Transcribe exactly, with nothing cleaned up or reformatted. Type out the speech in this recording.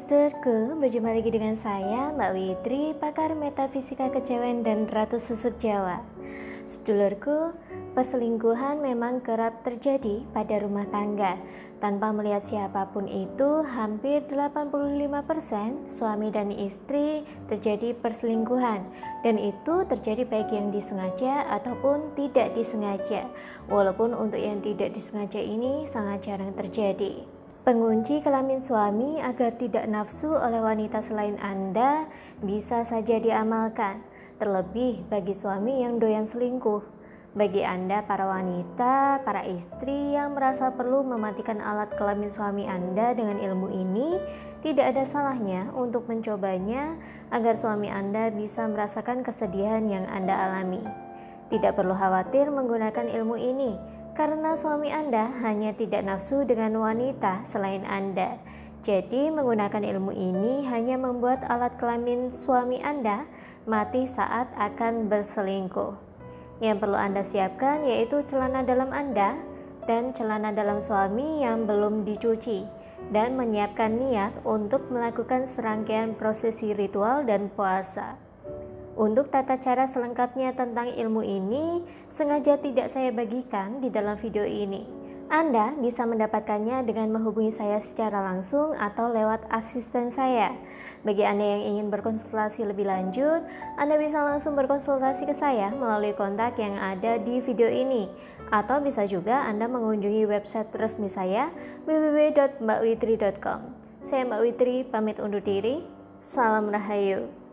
Sedulurku, berjumpa lagi dengan saya, Mbak Witri, pakar metafisika kejawen dan Ratu Susuk Jawa. Sedulurku, perselingkuhan memang kerap terjadi pada rumah tangga. Tanpa melihat siapapun itu, hampir delapan puluh lima persen suami dan istri terjadi perselingkuhan. Dan itu terjadi baik yang disengaja ataupun tidak disengaja. Walaupun untuk yang tidak disengaja ini sangat jarang terjadi. Pengunci kelamin suami agar tidak nafsu oleh wanita selain Anda bisa saja diamalkan, terlebih bagi suami yang doyan selingkuh. Bagi Anda para wanita, para istri yang merasa perlu mematikan alat kelamin suami Anda dengan ilmu ini, tidak ada salahnya untuk mencobanya agar suami Anda bisa merasakan kesedihan yang Anda alami. Tidak perlu khawatir menggunakan ilmu ini, karena suami Anda hanya tidak nafsu dengan wanita selain Anda. Jadi menggunakan ilmu ini hanya membuat alat kelamin suami Anda mati saat akan berselingkuh. Yang perlu Anda siapkan yaitu celana dalam Anda dan celana dalam suami yang belum dicuci, dan menyiapkan niat untuk melakukan serangkaian prosesi ritual dan puasa. Untuk tata cara selengkapnya tentang ilmu ini, sengaja tidak saya bagikan di dalam video ini. Anda bisa mendapatkannya dengan menghubungi saya secara langsung atau lewat asisten saya. Bagi Anda yang ingin berkonsultasi lebih lanjut, Anda bisa langsung berkonsultasi ke saya melalui kontak yang ada di video ini. Atau bisa juga Anda mengunjungi website resmi saya w w w titik mbak witri titik com. Saya Mbak Witri, pamit undur diri. Salam Rahayu.